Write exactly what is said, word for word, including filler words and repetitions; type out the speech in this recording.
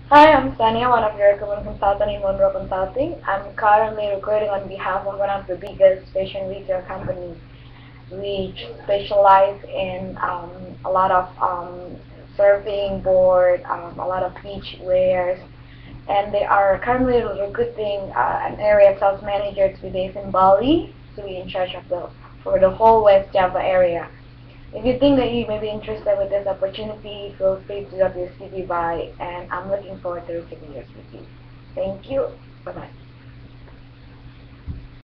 Hi, I'm Sania, one of your recruitment consultant in Monroe Consulting. I'm currently recruiting on behalf of one of the biggest fashion retail companies, which specialize in um, a lot of um, surfing board, um, a lot of beach wears, and they are currently recruiting uh, an area sales manager to be based in Bali to be in charge of the for the whole West Java area. If you think that you may be interested with this opportunity, feel free to drop your C V by, and I'm looking forward to receiving your C V. Thank you. Bye-bye.